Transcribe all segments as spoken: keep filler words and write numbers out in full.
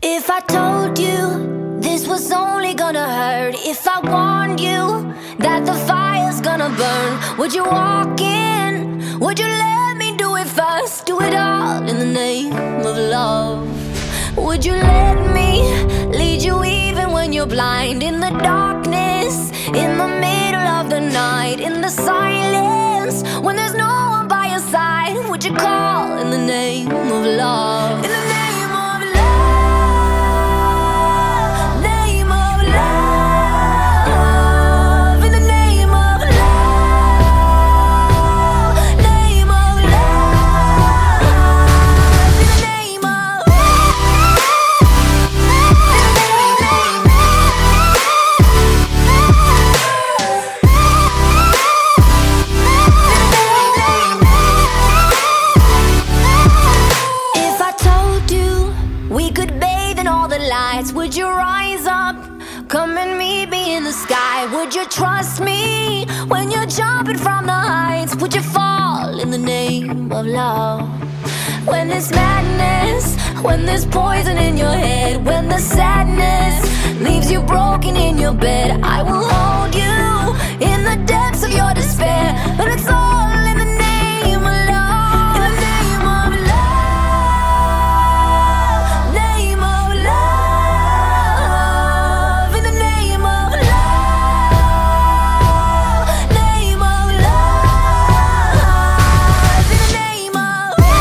If I told you this was only gonna hurt, if I warned you that the fire's gonna burn, would you walk in? Would you let me do it first? Do it all in the name of love. Would you let me lead you even when you're blind? In the darkness, in the middle of the night, in the silence, when there's no one by your side, would you call in the name of love? In the name of love, name of love, in the name of love, name of love, in the name of If I told you we could bathe in all the lights, would you rise up, come and meet me in the sky? Would you trust me when you're jumping from the heights? Would you fall in the name of love? When there's madness, when there's poison in your head, when the sadness leaves you broken in your bed, I will hold you in the depths of your despair. But it's all in the name of love. In the name of love, name of love, in the name of love, name of love, in the name of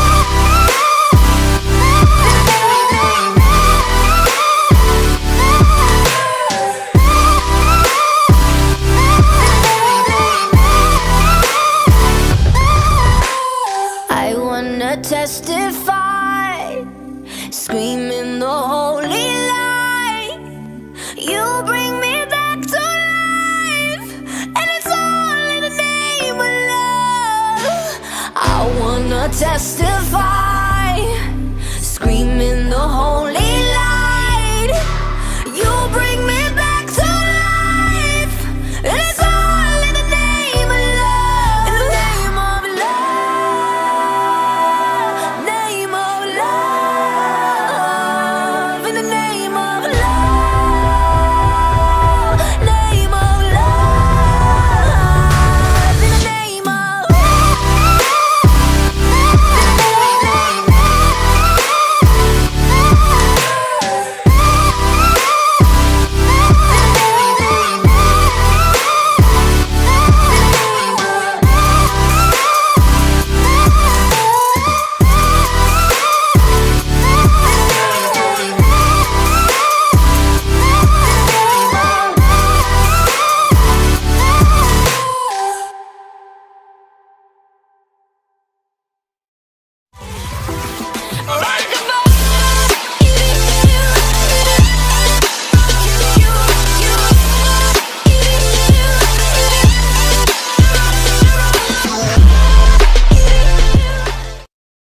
I wanna testify, screaming the holy light. You bring me back to life, and it's all in the name of love. I wanna testify, screaming